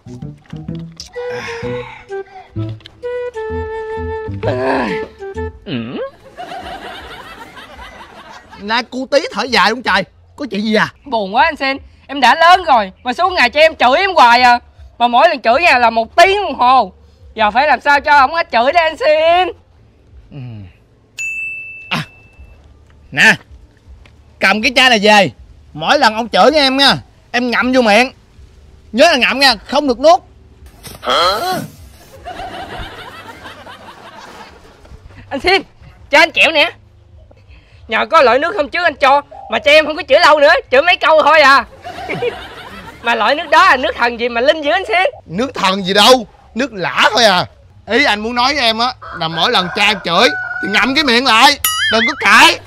Nè cu tí thở dài đúng trời. Có chuyện gì à? Buồn quá anh Xin. Em đã lớn rồi mà suốt ngày cho em chửi em hoài à. Mà mỗi lần chửi nha là 1 tiếng đồng hồ. Giờ phải làm sao cho ổng hết chửi đây anh Xin. Nè, cầm cái chai này về. Mỗi lần ông chửi em nha, em ngậm vô miệng. Nhớ là ngậm nha, không được nuốt. Anh Xin, cho anh kẹo nè. Nhờ có loại nước hôm trước anh cho mà cho em không có chửi lâu nữa, chửi mấy câu thôi à. Mà loại nước đó là nước thần gì mà linh dữ anh Xin? Nước thần gì đâu, nước lã thôi à. Ý anh muốn nói với em á là mỗi lần cha em chửi thì ngậm cái miệng lại, đừng có cãi.